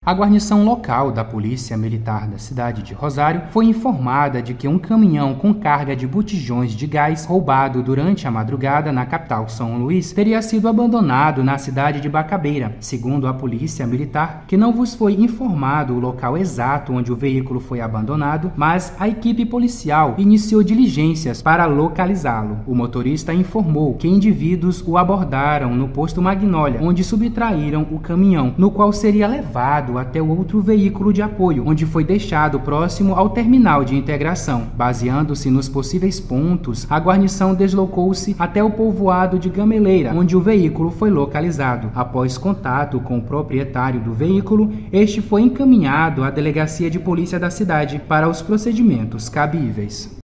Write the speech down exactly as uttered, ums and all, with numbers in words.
A guarnição local da Polícia Militar da cidade de Rosário foi informada de que um caminhão com carga de botijões de gás roubado durante a madrugada na capital São Luís teria sido abandonado na cidade de Bacabeira. Segundo a Polícia Militar, que não vos foi informado o local exato onde o veículo foi abandonado, mas a equipe policial iniciou diligências para localizá-lo. O motorista informou que indivíduos o abordaram no posto Magnólia, onde subtraíram o caminhão, no qual seria levado até o outro veículo de apoio, onde foi deixado próximo ao terminal de integração. Baseando-se nos possíveis pontos, a guarnição deslocou-se até o povoado de Gameleira, onde o veículo foi localizado. Após contato com o proprietário do veículo, este foi encaminhado à delegacia de polícia da cidade para os procedimentos cabíveis.